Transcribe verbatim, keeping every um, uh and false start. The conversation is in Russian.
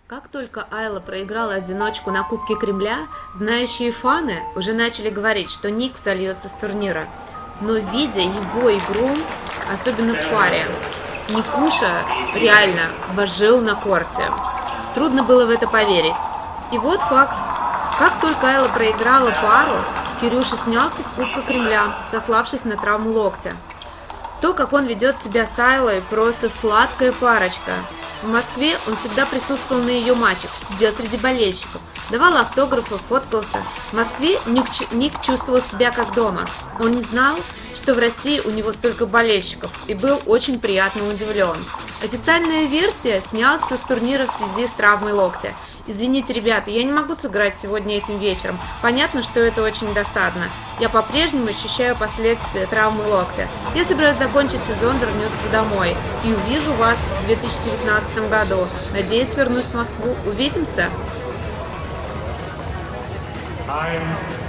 Как только Айла проиграла одиночку на Кубке Кремля, знающие фаны уже начали говорить, что Ник сольется с турнира. Но видя его игру, особенно в паре, Никуша реально вожил на корте. Трудно было в это поверить. И вот факт. Как только Айла проиграла пару, Кирюша снялся с Кубка Кремля, сославшись на травму локтя. То, как он ведет себя с Айлой, просто сладкая парочка. В Москве он всегда присутствовал на ее матчах, сидел среди болельщиков, давал автографы, фоткался. В Москве Ник, Ник чувствовал себя как дома. Он не знал, что в России у него столько болельщиков, и был очень приятно удивлен. Официальная версия: снялся с турнира в связи с травмой локтя. Извините, ребята, я не могу сыграть сегодня этим вечером. Понятно, что это очень досадно. Я по-прежнему ощущаю последствия травмы локтя. Я собираюсь закончить сезон, вернуться домой. И увижу вас в две тысячи девятнадцатом году. Надеюсь, вернусь в Москву. Увидимся. I'm